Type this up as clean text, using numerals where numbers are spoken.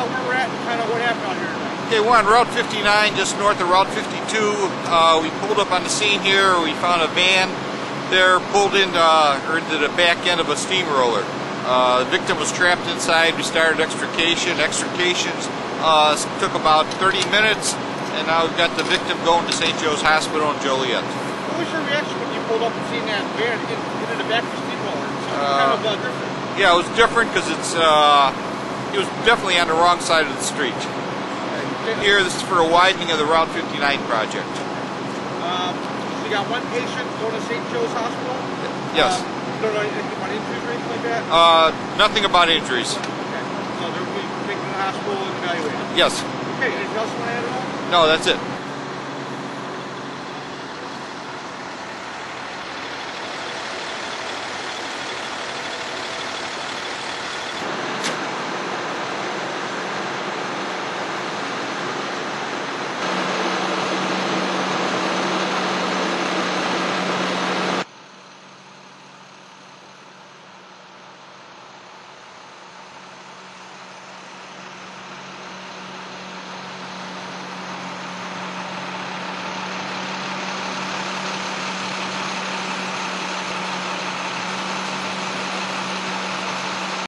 where we're at and kind of what happened out here tonight. Okay, we're on Route 59, just north of Route 52. We pulled up on the scene here. We found a van there pulled into the back end of a steamroller. The victim was trapped inside. We started extrication. Extrications took about 30 minutes, and now we've got the victim going to St. Joe's Hospital in Joliet. What was your reaction when you pulled up and seen that van into the back of the steamroller? Kind of different. Yeah, it was different because it was definitely on the wrong side of the street. Here, this is for a widening of the Route 59 project. You got one patient going to St. Joe's Hospital? Yes. You don't know anything about injuries or anything like that? Nothing about injuries. Okay. So they'll be taken to the hospital and evaluated? Yes. Okay, anything else you want to add at all? No, that's it.